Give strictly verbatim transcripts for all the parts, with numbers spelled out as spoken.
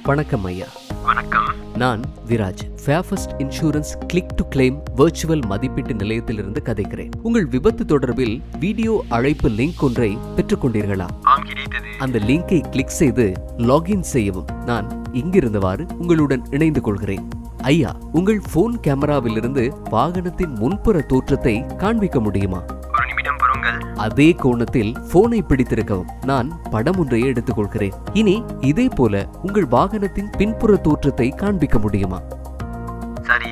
வணக்கம் ஐயா. வணக்கம். நான் Viraj. Fairfirst insurance click to claim virtual மதிப்பீட்டு நிலையத்திலிருந்து கதைக்கிறேன். உங்கள் விபத்து தொடர்பில் வீடியோ அழைப்பு லிங்க் ஒன்றை பெற்றுக்கொண்டீர்களா? ஆம், கிடைத்தது. அந்த லிங்கை கிளிக் செய்து லாகின் செய்யவும். நான் இங்கிருந்தவாறு உங்களுடன் இணைந்து கொள்கிறேன். ஐயா, உங்கள் போன் கேமராவிலிருந்து வாகனத்தின் முன்புற தோற்றத்தை காண்பிக்க முடியுமா? ஒரு நிமிடம் பொறுங்கள். அதே கோணத்தில் போனை பிடித்திருக்கவும் நான் படம் ஒன்றை எடுத்துக்கொள்கிறேன். இனி இதே போல உங்கள் வாகனத்தின் பின்புற தோற்றத்தை காண்பிக்க முடியுமா? சரி.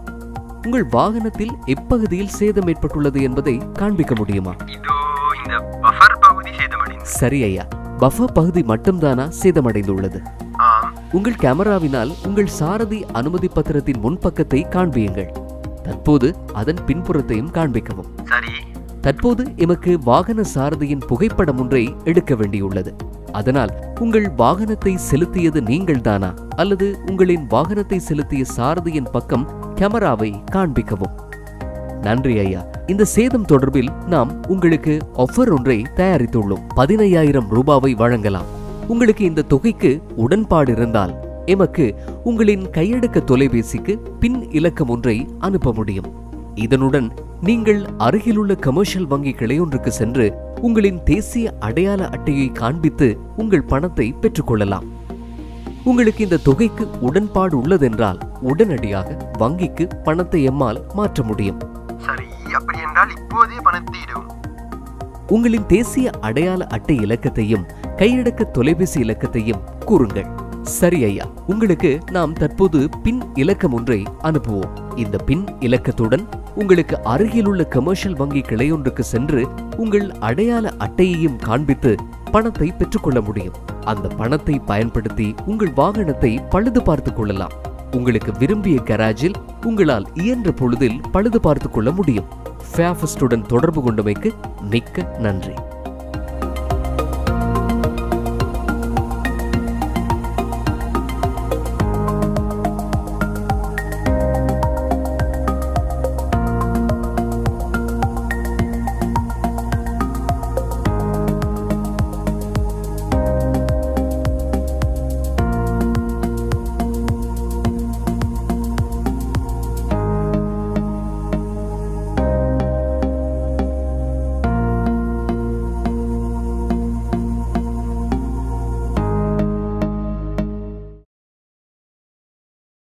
உங்கள் வாகனத்தில் எப்பகுதியில் சேதம் ஏற்பட்டுள்ளது என்பதை காண்பிக்க முடியுமா? இதோ இந்த பஃபர் பகுதி சேதமடைந்தது. சரி ஐயா, பஃபர் பகுதி மட்டும்தானா சேதமடைந்துள்ளது? ஆம். உங்கள் கேமராவினால் உங்கள் சாரதி அனுமதி பத்திரத்தின் முன்பக்கத்தை காண்பியுங்கள். தற்போது அதன் பின்புறத்தையும் காண்பிக்கவும். சரி. தற்போது எமக்கு வாகன சாரதியின் புகைப்படம் ஒன்றை எடுக்க வேண்டியுள்ளது. அதனால் உங்கள் வாகனத்தை செலுத்தியது நீங்கள் தானா அல்லது உங்களின் வாகனத்தை செலுத்திய சாரதியின் பக்கம் கேமராவை காண்பிக்கவும். நன்றி ஐயா. இந்த சேதம் தொடர்பில் நாம் உங்களுக்கு ஆஃபர் ஒன்றை தயாரித்துள்ளோம். பதினையாயிரம் ரூபாவை வழங்கலாம். உங்களுக்கு இந்த தொகைக்கு உடன்பாடு இருந்தால் எமக்கு உங்களின் கையடக்க தொலைபேசிக்கு பின் இலக்கம் ஒன்றை அனுப்ப முடியும். இதனுடன் நீங்கள் அருகிலுள்ள கமர்ஷியல் வங்கி கிளையொன்றுக்கு சென்று உங்களின் தேசிய அடையாள அட்டையை காண்பித்து உங்கள் பணத்தை பெற்றுக்கொள்ளலாம். உங்களுக்கு இந்த தொகைக்கு உடன்பாடு உள்ளதென்றால் உடனடியாக வங்கிக்கு பணத்தை எம்மால் மாற்ற முடியும். சரி, அப்படி என்றால் இப்போதே பணத்தை இடும். உங்களின் தேசிய அடையாள அட்டை இலக்கத்தையும் கையடக்க தொலைபேசி இலக்கத்தையும் கூறுங்கள். சரி ஐயா, உங்களுக்கு நாம் தற்போது பின் இலக்கம் ஒன்றை அனுப்புவோம். இந்த பின் இலக்கத்துடன் உங்களுக்கு அருகிலுள்ள கமர்ஷியல் வங்கி கிளையொன்றுக்கு சென்று உங்கள் அடையாள அட்டையையும் காண்பித்து பணத்தை பெற்றுக்கொள்ள முடியும். அந்த பணத்தை பயன்படுத்தி உங்கள் வாகனத்தை பழுது பார்த்துக் கொள்ளலாம். உங்களுக்கு விரும்பிய கராஜில் உங்களால் இயன்ற பொழுதில் பழுது பார்த்துக் கொள்ள முடியும். ஃபேர்ஃபர்ஸ்டுடன் தொடர்பு கொண்டமைக்கு மிக்க நன்றி.